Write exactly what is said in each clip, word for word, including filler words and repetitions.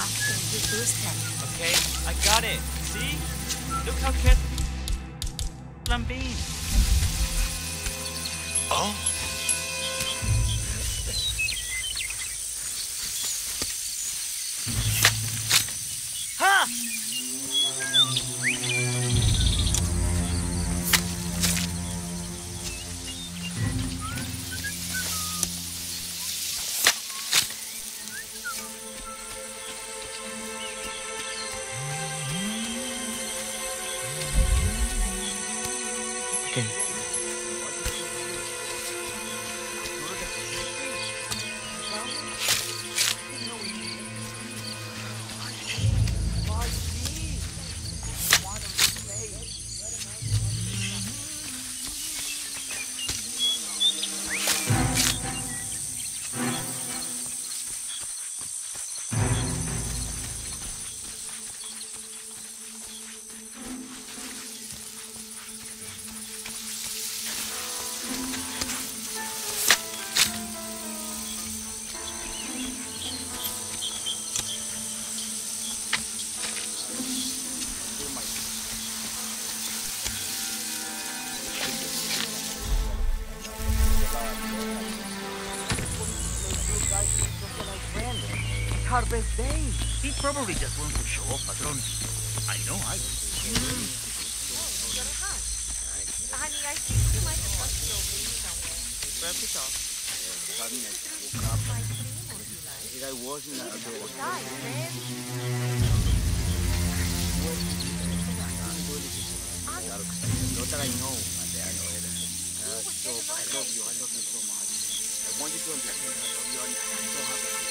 after you boost him. Okay, I got it. See? Look how careful I'm being. Oh? Ha! Harvest Day. He probably just wants to show off, Patron. I know I will. Mm. Honey, I think you might have left your ring somewhere. Wrap it up. My cream, would you like? I wasn't out there. Guys, man. Not that I know. So, I love you. I love you so much. I want you to understand I love you. I'm so happy.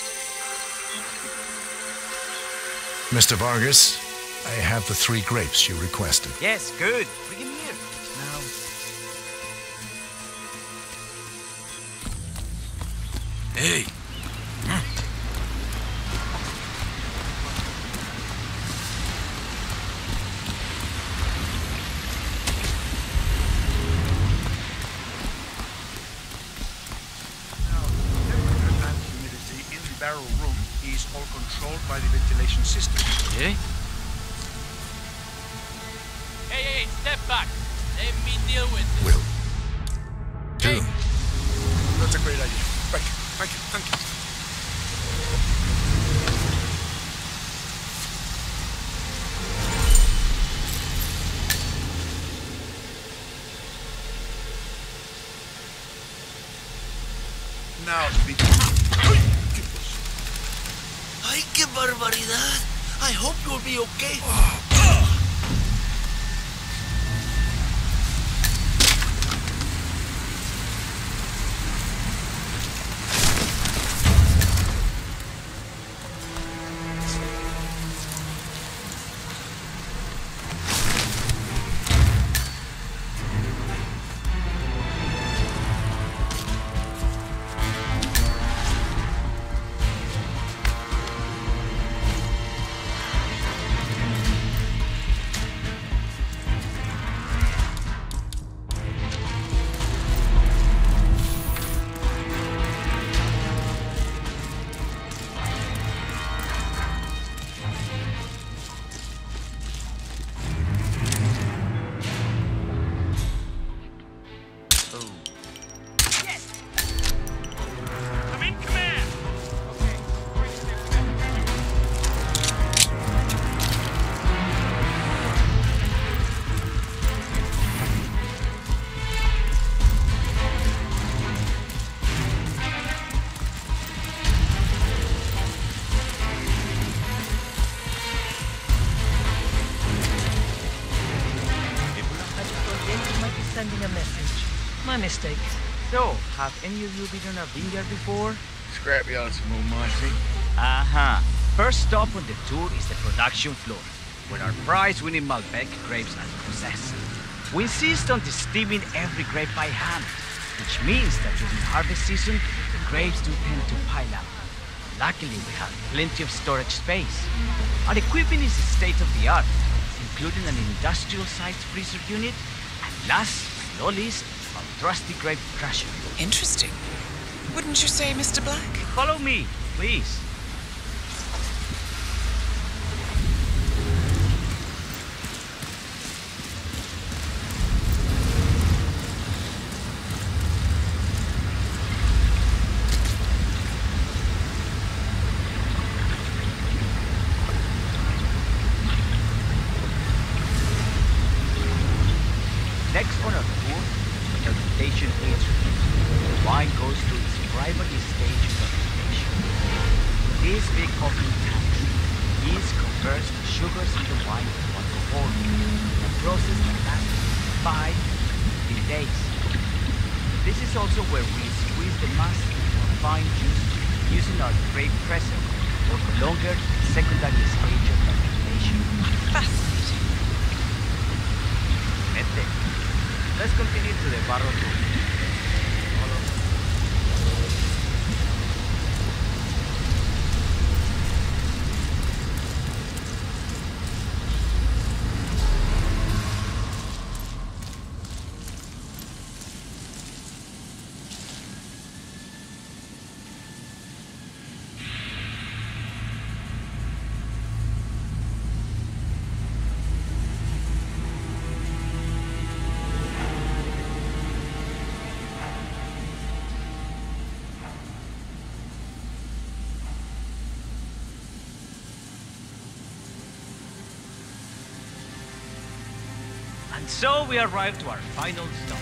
Mister Vargas, I have the three grapes you requested. Yes, good. Bring him here. Now. Hey! Barrel room is all controlled by the ventilation system. Okay. Hey, hey, step back. Let me deal with this. Will. Hey, that's a great idea. Thank you, thank you, thank you. Now, the... ¡Ay, qué barbaridad! I hope you'll be okay. Sending a message. My mistake. So, have any of you been on a vineyard before? Scrapyard's more my thing. Uh-huh. First stop on the tour is the production floor, where our prize-winning Malbec grapes are processed. We insist on steaming every grape by hand, which means that during harvest season, the grapes do tend to pile up. Luckily, we have plenty of storage space. Our equipment is state-of-the-art, including an industrial-sized freezer unit, and last but not least, our trusty grape crusher. Interesting. Wouldn't you say, Mister Black? Follow me, please. this stage of fermentation. This big open tank yeast converts the sugars in the wine to alcohol, a process that lasts five to fifteen days. This is also where we squeeze the mass into a fine juice using our grape presser, or longer secondary stage of fermentation. Fascinating. Mete. Let's continue to the barrel room. And so we arrive to our final stop.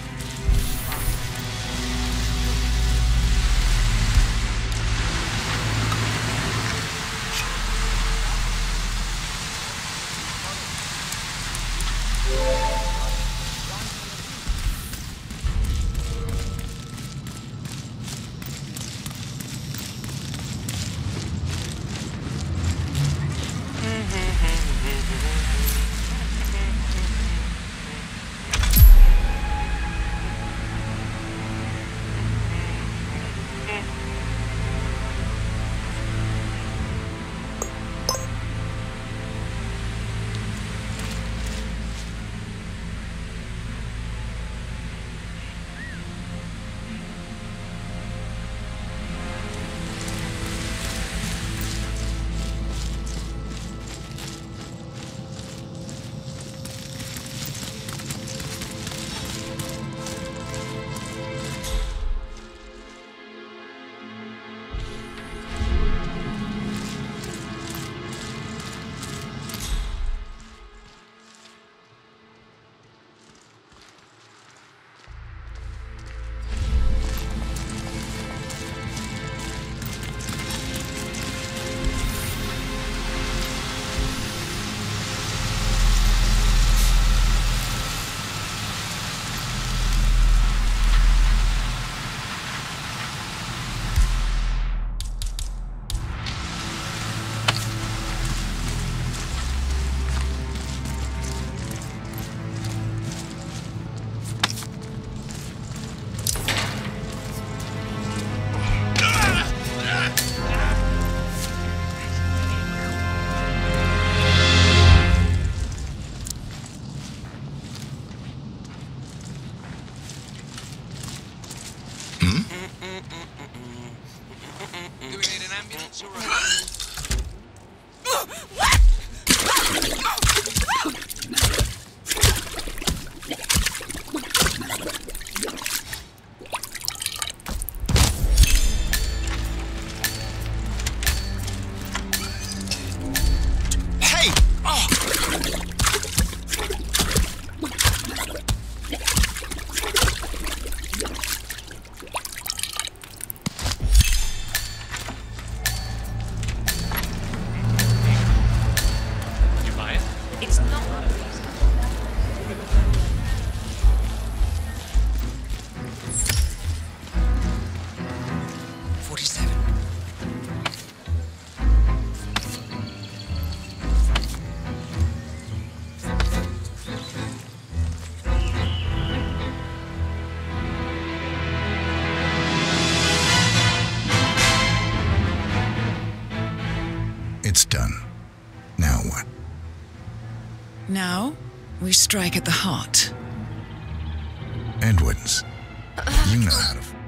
Do we need an ambulance or Hey! Oh! It's not. forty-seven. It's done. Now what? Now, we strike at the heart. Edwards, you know how to...